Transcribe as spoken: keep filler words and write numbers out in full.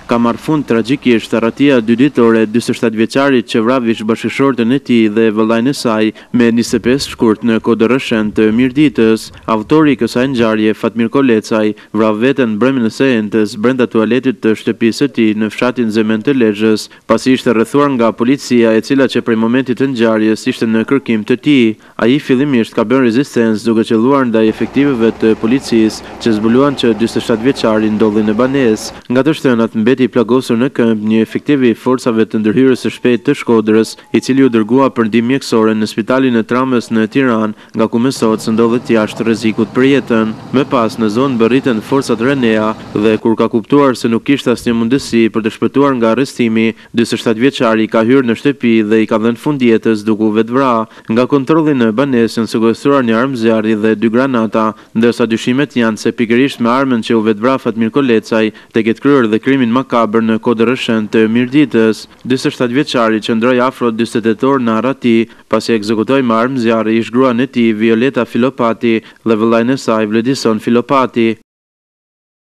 ka marrë fund tragjikisht arratia dy ditore e njëzet e shtatë vjeçarit që vravish bashkëshortën e tij dhe vëllain e saj me njëzet e pesë shkurt në Kodërrëshën të Mirditës. Autori i kësaj ngjarje, Fatmir Kolecaj, vrau veten brenda së entës brenda tualetit të shtëpisë së tij në fshatin Zemen të Lezhës, pasi ishte rrethuar nga policia, e cila që prej momentit të ngjarjes ishte në kërkim të tij. Ai fillimisht ka bërë rezistencë duke qelluar ndaj efektiveve të policisë që zbuluan që njëzet e shtatë vjeçari ndodhi në banesë. Nga të shtënat mbeti i plagosur në këmbë një efektiv i forcave të ndërhyrjes së shpejtë të Shkodrës, i cili u dërgua për ndihmë mjekësore në spitalin e Tramës në Tiranë, nga ku mësohet se ndodhet jashtë rrezikut për jetën. Më pas në zonë bërriten forcat Renea dhe kur ka kuptuar se nuk kishte asnjë mundësi për të shpëtuar nga arrestimi, njëzet e shtatë vjeçari ka hyrë në shtëpi dhe i ka dhënë fund jetës duke u vetvrar. Nga kontrolli në banesë janë sekuestruar një armë zjarri dhe dy granata, ndërsa dyshimet janë se pikërisht me armën që u vetvra Fatmir Kolecaj te ketë kryer dhe krimin makabër në Kodërrëshën të Mirditës. njëzet e shtatë vjeçari qëndroi afro njëzet e tetë orë në arrati, pasi ekzekutoi me armë zjarri ish gruan e tij Violeta Filopati dhe vëllain e saj Vledison Filopati.